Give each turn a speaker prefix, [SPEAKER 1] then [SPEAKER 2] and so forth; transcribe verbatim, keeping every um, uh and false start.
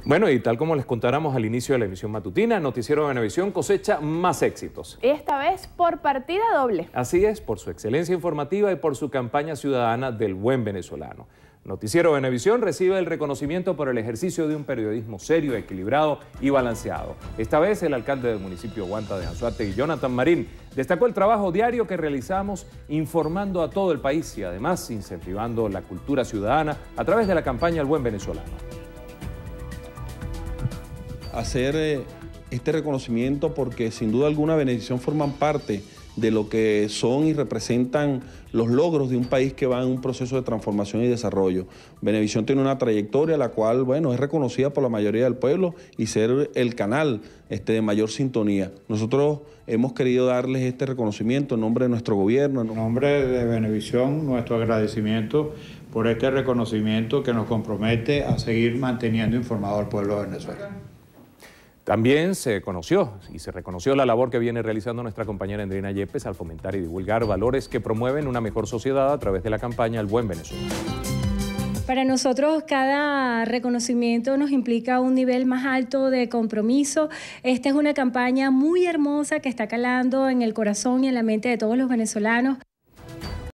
[SPEAKER 1] Bueno, y tal como les contáramos al inicio de la emisión matutina, Noticiero Venevisión cosecha más éxitos.
[SPEAKER 2] Esta vez por partida doble.
[SPEAKER 1] Así es, por su excelencia informativa y por su campaña ciudadana del buen venezolano. Noticiero Venevisión recibe el reconocimiento por el ejercicio de un periodismo serio, equilibrado y balanceado. Esta vez el alcalde del municipio Guanta de Anzoátegui, Jonathan Marín, destacó el trabajo diario que realizamos informando a todo el país y además incentivando la cultura ciudadana a través de la campaña El Buen Venezolano.
[SPEAKER 3] Hacer eh, este reconocimiento porque sin duda alguna Venevisión forman parte de lo que son y representan los logros de un país que va en un proceso de transformación y desarrollo. Venevisión tiene una trayectoria la cual, bueno, es reconocida por la mayoría del pueblo y ser el canal este, de mayor sintonía. Nosotros hemos querido darles este reconocimiento en nombre de nuestro gobierno.
[SPEAKER 4] En nombre de Venevisión, nuestro agradecimiento por este reconocimiento que nos compromete a seguir manteniendo informado al pueblo de Venezuela.
[SPEAKER 1] También se conoció y se reconoció la labor que viene realizando nuestra compañera Andrina Yepes al fomentar y divulgar valores que promueven una mejor sociedad a través de la campaña El Buen Venezuela.
[SPEAKER 5] Para nosotros cada reconocimiento nos implica un nivel más alto de compromiso. Esta es una campaña muy hermosa que está calando en el corazón y en la mente de todos los venezolanos.